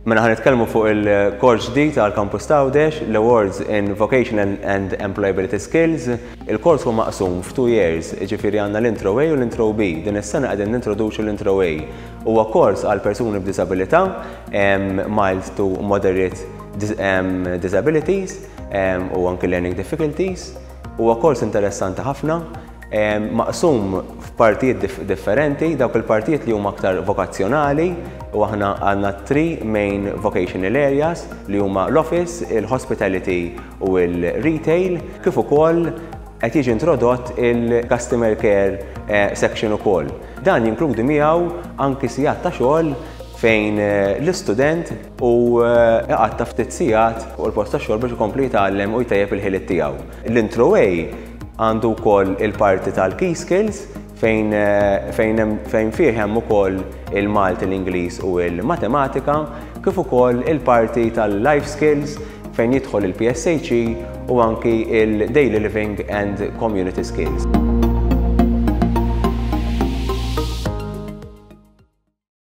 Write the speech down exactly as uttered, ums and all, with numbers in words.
Mela ħan nitkellmu fuq il-kors ġdid tal-Campus Tgħawdex, l-Awards in Vocational and Employability Skills. Il-kors huwa maqsum f'two years, ġifieri għandna l-Intro A u l-Intro B. Din is-sena qegħdin nintroduċu l-Intro A. Huwa kors għal persuni b'disabilità, mild to moderate disabilities u anke learning difficulties. Huwa kors interessanti ħafna. Maqsum f'partijiet differenti, dawk il-partijiet li huma aktar vokazzjonali u aħna għandna three main vocational areas li huma l-office, il-hospitality u l-retail, kif ukoll qed jiġi introdott il-customer care section ukoll. Dan jinkludi miegħu anki sigħat ta' xogħol fejn l-istudent u qgħad ta' ftit sigħat fuq il-post ta' xogħol biex ikompli jtgħallem u jtejjeb il-ħiliet tiegħu. L-Intro A għandu wkoll il-parti tal-key skills fejn fejn fih hemm ukoll il-Malti, l-Ingliż u l-Matematika, kif ukoll il-parti tal-life skills fejn jidħol il-P S H E u anki il-daily living and community skills.